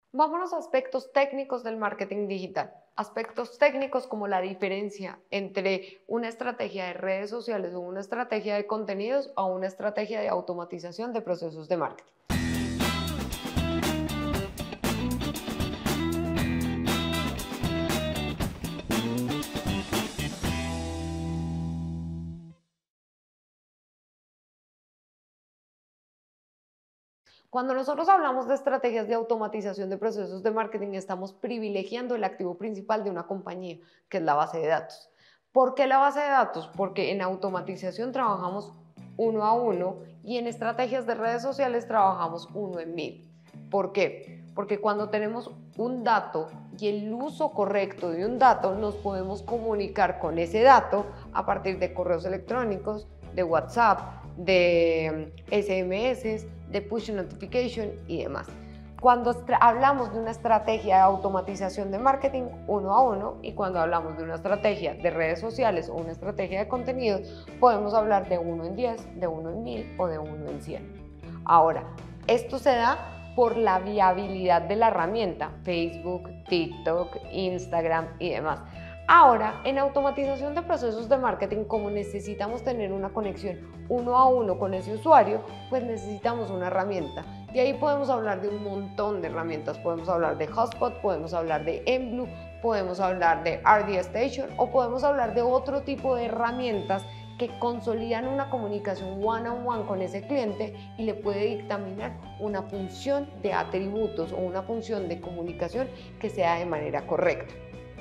Vámonos a aspectos técnicos del marketing digital. Aspectos técnicos como la diferencia entre una estrategia de redes sociales o una estrategia de contenidos o una estrategia de automatización de procesos de marketing. Cuando nosotros hablamos de estrategias de automatización de procesos de marketing, estamos privilegiando el activo principal de una compañía, que es la base de datos. ¿Por qué la base de datos? Porque en automatización trabajamos uno a uno y en estrategias de redes sociales trabajamos uno en mil. ¿Por qué? Porque cuando tenemos un dato y el uso correcto de un dato, nos podemos comunicar con ese dato a partir de correos electrónicos, de WhatsApp, de SMS, de push notification y demás. Cuando hablamos de una estrategia de automatización de marketing uno a uno y cuando hablamos de una estrategia de redes sociales o una estrategia de contenidos, podemos hablar de 1 en 10, de 1 en 1000 o de 1 en 100. Ahora, esto se da por la viabilidad de la herramienta, Facebook, TikTok, Instagram y demás. Ahora, en automatización de procesos de marketing, como necesitamos tener una conexión uno a uno con ese usuario, pues necesitamos una herramienta. De ahí podemos hablar de un montón de herramientas. Podemos hablar de Hotspot, podemos hablar de Enblue, podemos hablar de RD Station o podemos hablar de otro tipo de herramientas que consolidan una comunicación one-on-one con ese cliente y le puede dictaminar una función de atributos o una función de comunicación que sea de manera correcta.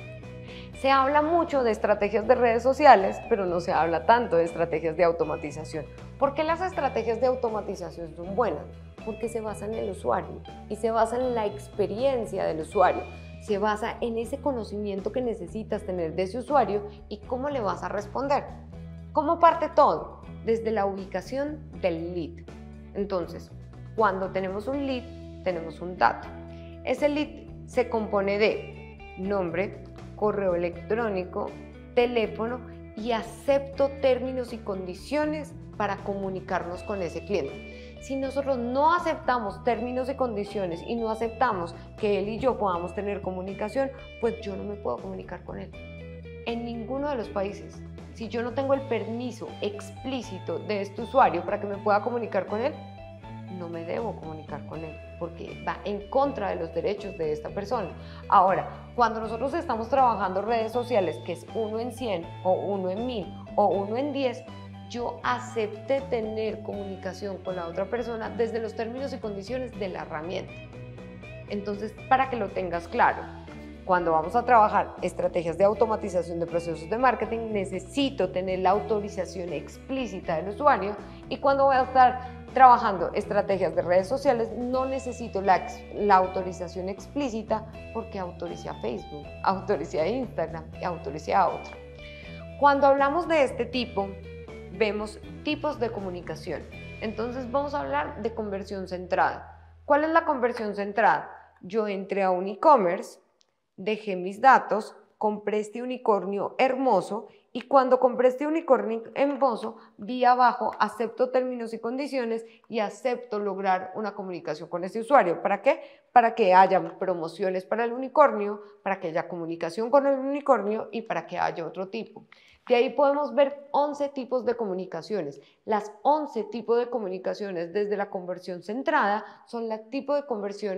Se habla mucho de estrategias de redes sociales, pero no se habla tanto de estrategias de automatización. ¿Por qué las estrategias de automatización son buenas? Porque se basan en el usuario y se basan en la experiencia del usuario. Se basa en ese conocimiento que necesitas tener de ese usuario y cómo le vas a responder. ¿Cómo parte todo? Desde la ubicación del lead. Entonces, cuando tenemos un lead, tenemos un dato. Ese lead se compone de nombre, correo electrónico, teléfono y acepto términos y condiciones para comunicarnos con ese cliente. Si nosotros no aceptamos términos y condiciones y no aceptamos que él y yo podamos tener comunicación, pues yo no me puedo comunicar con él. En ninguno de los países. Si yo no tengo el permiso explícito de este usuario para que me pueda comunicar con él, no me debo comunicar con él porque va en contra de los derechos de esta persona. Ahora, cuando nosotros estamos trabajando redes sociales, que es 1 en 100 o 1 en 1000 o 1 en 10, yo acepté tener comunicación con la otra persona desde los términos y condiciones de la herramienta. Entonces, para que lo tengas claro, cuando vamos a trabajar estrategias de automatización de procesos de marketing, necesito tener la autorización explícita del usuario y cuando voy a estar trabajando estrategias de redes sociales, no necesito la autorización explícita porque autoricé a Facebook, autoricé a Instagram y autoricé a otro. Cuando hablamos de este tipo, vemos tipos de comunicación. Entonces vamos a hablar de conversión centrada. ¿Cuál es la conversión centrada? Yo entré a un e-commerce, dejé mis datos, compré este unicornio hermoso y cuando compré este unicornio hermoso, vi abajo acepto términos y condiciones y acepto lograr una comunicación con este usuario. ¿Para qué? Para que haya promociones para el unicornio, para que haya comunicación con el unicornio y para que haya otro tipo. De ahí podemos ver 11 tipos de comunicaciones. Las 11 tipos de comunicaciones desde la conversión centrada son el tipo de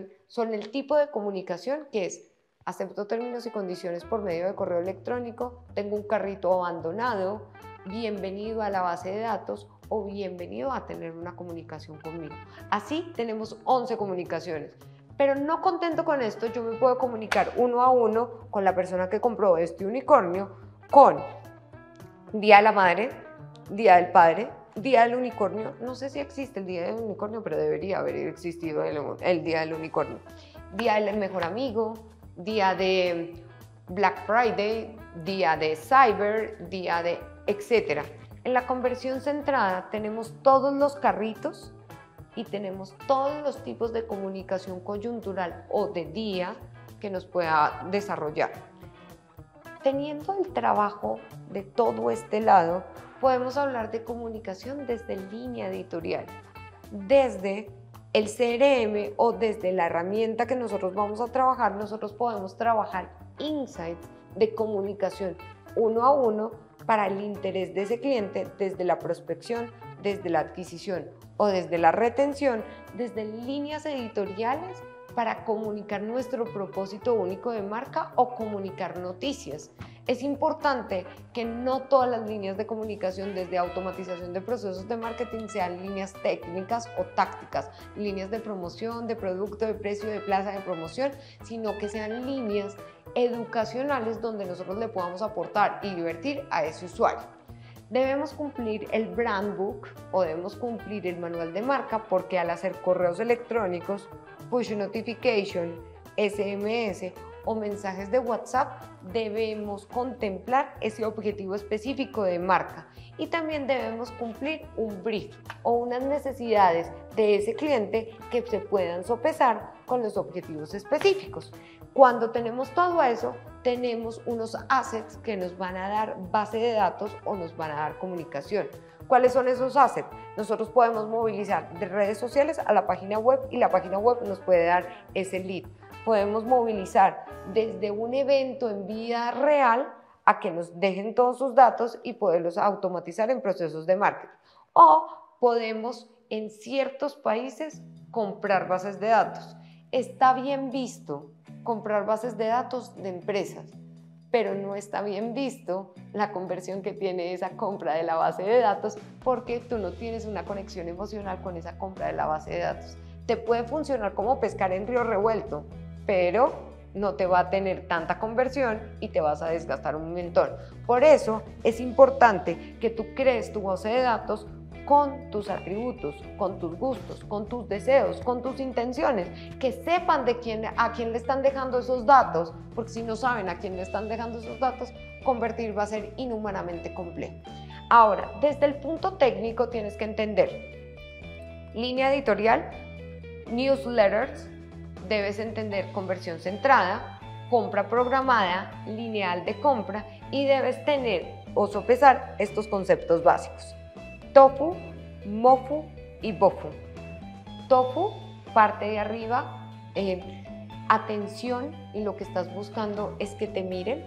comunicación que es acepto términos y condiciones por medio de correo electrónico, tengo un carrito abandonado, bienvenido a la base de datos o bienvenido a tener una comunicación conmigo. Así tenemos 11 comunicaciones. Pero no contento con esto, yo me puedo comunicar uno a uno con la persona que compró este unicornio con Día de la Madre, Día del Padre, Día del Unicornio. No sé si existe el Día del Unicornio, pero debería haber existido el Día del Unicornio. Día del Mejor Amigo, día de Black Friday, día de Cyber, día de etcétera. En la conversión centrada tenemos todos los carritos y tenemos todos los tipos de comunicación coyuntural o de día que nos pueda desarrollar. Teniendo el trabajo de todo este lado, podemos hablar de comunicación desde línea editorial, desde el CRM o desde la herramienta que nosotros vamos a trabajar, nosotros podemos trabajar insights de comunicación uno a uno para el interés de ese cliente desde la prospección, desde la adquisición o desde la retención, desde líneas editoriales para comunicar nuestro propósito único de marca o comunicar noticias. Es importante que no todas las líneas de comunicación desde automatización de procesos de marketing sean líneas técnicas o tácticas, líneas de promoción, de producto, de precio, de plaza, de promoción, sino que sean líneas educacionales donde nosotros le podamos aportar y divertir a ese usuario. Debemos cumplir el brand book o debemos cumplir el manual de marca porque al hacer correos electrónicos, push notification, SMS o mensajes de WhatsApp debemos contemplar ese objetivo específico de marca y también debemos cumplir un brief o unas necesidades de ese cliente que se puedan sopesar con los objetivos específicos. Cuando tenemos todo eso, tenemos unos assets que nos van a dar base de datos o nos van a dar comunicación. ¿Cuáles son esos assets? Nosotros podemos movilizar de redes sociales a la página web y la página web nos puede dar ese lead. Podemos movilizar desde un evento en vida real a que nos dejen todos sus datos y poderlos automatizar en procesos de marketing. O podemos en ciertos países comprar bases de datos. Está bien visto comprar bases de datos de empresas, pero no está bien visto la conversión que tiene esa compra de la base de datos porque tú no tienes una conexión emocional con esa compra de la base de datos. Te puede funcionar como pescar en río revuelto, pero no te va a tener tanta conversión y te vas a desgastar un montón. Por eso es importante que tú crees tu base de datos con tus atributos, con tus gustos, con tus deseos, con tus intenciones, que sepan a quién le están dejando esos datos, porque si no saben a quién le están dejando esos datos, convertir va a ser inhumanamente complejo. Ahora, desde el punto técnico tienes que entender línea editorial, newsletters, debes entender conversión centrada, compra programada, lineal de compra y debes tener o sopesar estos conceptos básicos. Tofu, Mofu y Bofu. Tofu, parte de arriba, atención y lo que estás buscando es que te miren.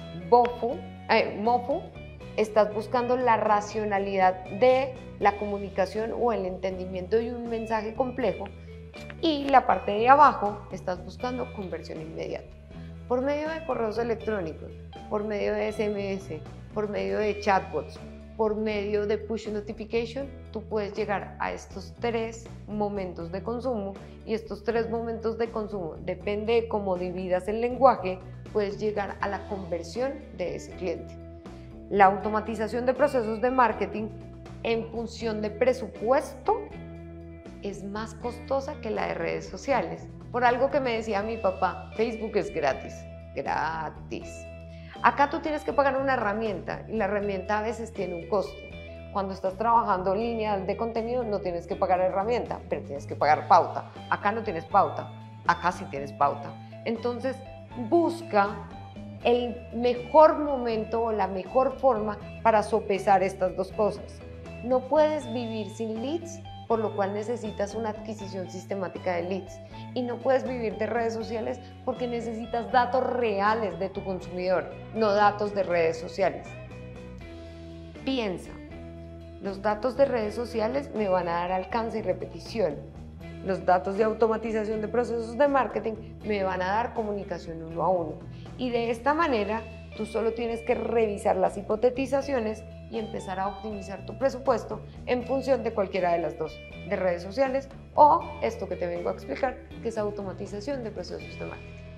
Mofu, estás buscando la racionalidad de la comunicación o el entendimiento de un mensaje complejo. Y la parte de abajo, estás buscando conversión inmediata. Por medio de correos electrónicos, por medio de SMS, por medio de chatbots, por medio de push notification, tú puedes llegar a estos 3 momentos de consumo y estos 3 momentos de consumo, depende de cómo dividas el lenguaje, puedes llegar a la conversión de ese cliente. La automatización de procesos de marketing en función de presupuesto es más costosa que la de redes sociales. Por algo que me decía mi papá, Facebook es gratis, gratis. Acá tú tienes que pagar una herramienta y la herramienta a veces tiene un costo. Cuando estás trabajando lineal de contenido no tienes que pagar herramienta, pero tienes que pagar pauta. Acá no tienes pauta, acá sí tienes pauta. Entonces busca el mejor momento o la mejor forma para sopesar estas dos cosas. No puedes vivir sin leads, por lo cual necesitas una adquisición sistemática de leads. Y no puedes vivir de redes sociales porque necesitas datos reales de tu consumidor, no datos de redes sociales. Piensa, los datos de redes sociales me van a dar alcance y repetición. Los datos de automatización de procesos de marketing me van a dar comunicación uno a uno. Y de esta manera, tú solo tienes que revisar las hipotetizaciones y empezar a optimizar tu presupuesto en función de cualquiera de las dos, de redes sociales o esto que te vengo a explicar, que es automatización de procesos de marketing.